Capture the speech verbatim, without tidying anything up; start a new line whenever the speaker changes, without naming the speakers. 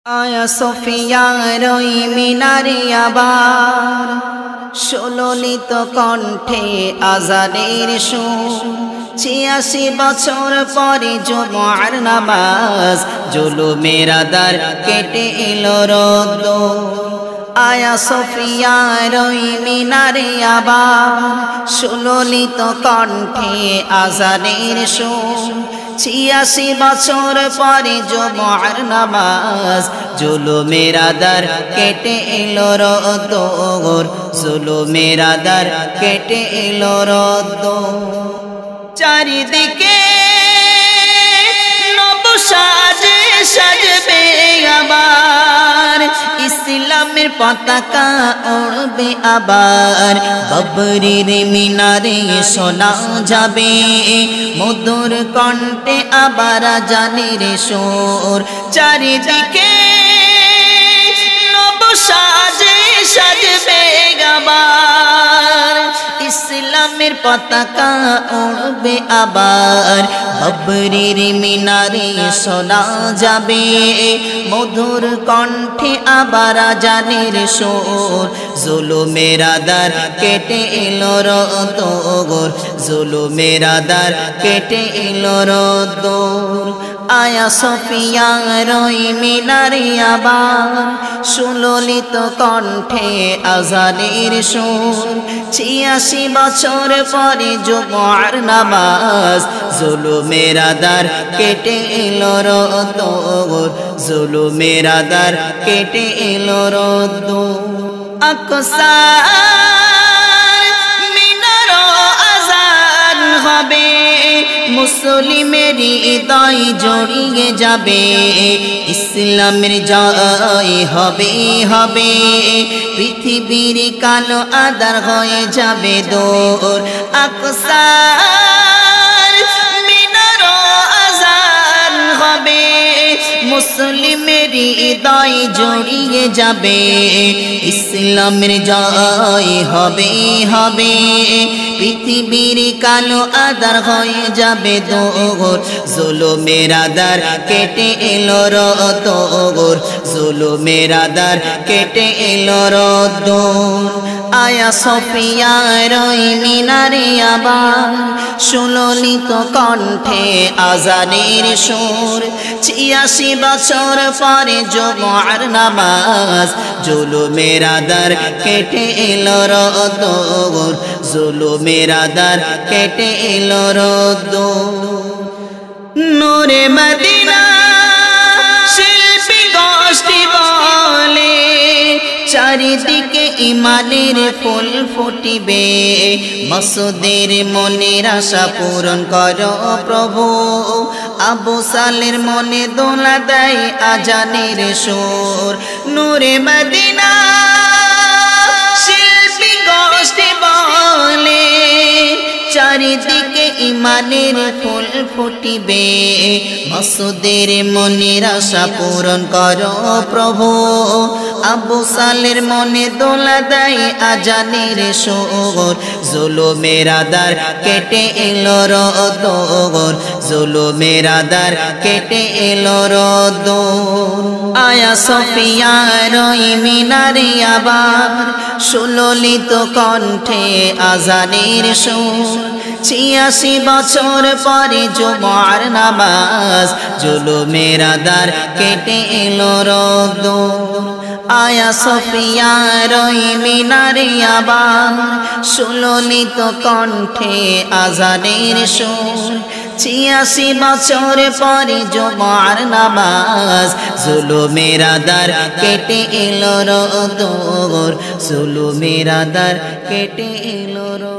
আয়া সোফিয়ার ওই মিনারে আবার সুললিত কণ্ঠে আজানের সুর। ছিয়াশি বছর পরে জুমার নামাজ, জুলুমের আদার কেটে এলো রোদ। আয়া সোফিয়ার ওই মিনারে আবার সুললিত কণ্ঠে আজানের সুর। ছিয়াশি বছর পরে জুমার নামাজ, জুলুমের আদার কেটে এলো রোদ। জুলুমের আদার কেটে এলো রোদ। চারিদিকে নব সাজে সাজবে আবার, ইসলামের পতাকা উড়বে আবার। বাবরির মিনারে শোনা যাবে মধুর কণ্ঠে আবার আজানের সুর। চারিদিকে নব সাজে সাজবে আবার, ইসলামের পতাকা উড়বে আবার। বাবরির মিনারে শোনা যাবে মধুর কণ্ঠে আবার আজানের সুর। জুলুমের আদার কেটে এলো রোদ। জুলুমের আদার কেটে এলো রোদ। আয়া সোফিয়ার ওই মিনারে আবার সুললিত কণ্ঠে আজানের সুর। ছিয়াশি বছর পরে জুমার নামাজ, জুলুমের আদার কেটে এলো রোদ। জুলুমের আদার কেটে এলো রোদ। আকসা মিনার আজান হবে, মুসলিমের হৃদয় জড়িয়ে যাবে। ইসলামের জয় হবে হবে, পৃথিবীর কালো আদার হয়ে যাবে দূর। আকসা মিনার আজান হবে, মুসলিমের হৃদয় জড়িয়ে যাবে। ইসলামের জয় হবে হবে, পৃথিবীর কালো আদার হয়ে যাবে দূর। জুলুমের আদার কেটে এলো রোদ। জুলুমের আদার কেটে এলো রোদ। আয়া সোফিয়ার ওই মিনারে আবার সুললিত কণ্ঠে আজানের সুর। ছিয়াশি বছর পরে জুমার নামাজ, জুলুমের আদার কেটে এলো রোদ। জুলুমের আদার কেটে এলো রোদ। নূরে মদিনা শিল্পী গোষ্ঠী বলে, চারিদিকে ইমানের ফুল ফুটিবে। মাসুদের মনের আশা পূরণ করো প্রভু। আবু সালের মনে দোলা দেয় আজানের সুর। নূরে মদিনা শিল্পী গোষ্ঠী বলে, চারিদিকে ইমানের ফুল ফুটিবে। মাসুদের মনের আশা পূরণ করো প্রভু। আবু সালের মনে দোলা দেয় আজানের সুর। জুলুমের আদার কেটে এলো রোদ। জুলুমের আদার কেটে এলো রোদ। আয়া সোফিয়ার ওই মিনারে আবার সুললিত কণ্ঠে আজানের সুর। ছিয়াশি বছর পরে জুমার নামাজ, জুলুমের আদার কেটে এলো রোদ। আয়া সোফিয়ার ওই মিনারে আবার সুললিত কণ্ঠে আজানের সুর। ছিয়াশি বছর পরে জুমার নামাজ, জুলুমের আদার কেটে এলো রোদ। জুলুমের আদার কেটে এলো রোদ।